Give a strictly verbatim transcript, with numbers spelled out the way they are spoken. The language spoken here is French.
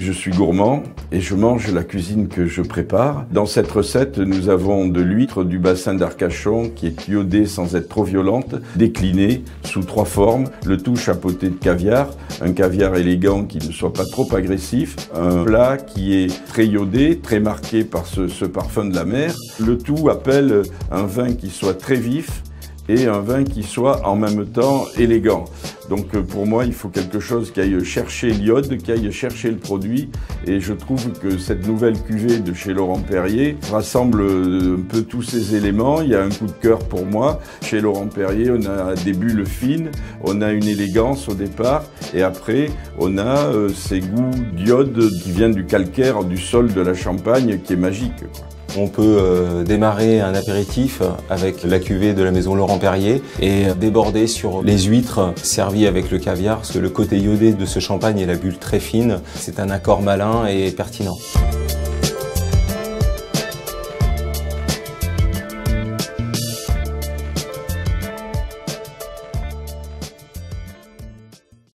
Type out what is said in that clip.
Je suis gourmand et je mange la cuisine que je prépare. Dans cette recette, nous avons de l'huître du bassin d'Arcachon qui est iodée sans être trop violente, déclinée sous trois formes, le tout chapeauté de caviar, un caviar élégant qui ne soit pas trop agressif, un plat qui est très iodé, très marqué par ce, ce parfum de la mer. Le tout appelle un vin qui soit très vif et un vin qui soit en même temps élégant. Donc pour moi, il faut quelque chose qui aille chercher l'iode, qui aille chercher le produit. Et je trouve que cette nouvelle cuvée de chez Laurent Perrier rassemble un peu tous ces éléments. Il y a un coup de cœur pour moi. Chez Laurent Perrier, on a des bulles fines, on a une élégance au départ. Et après, on a euh, ces goûts d'iode qui viennent du calcaire, du sol de la Champagne, qui est magique. On peut euh, démarrer un apéritif avec la cuvée de la maison Laurent Perrier et déborder sur les huîtres servies avec le caviar, parce que le côté iodé de ce champagne et la bulle très fine, c'est un accord malin et pertinent.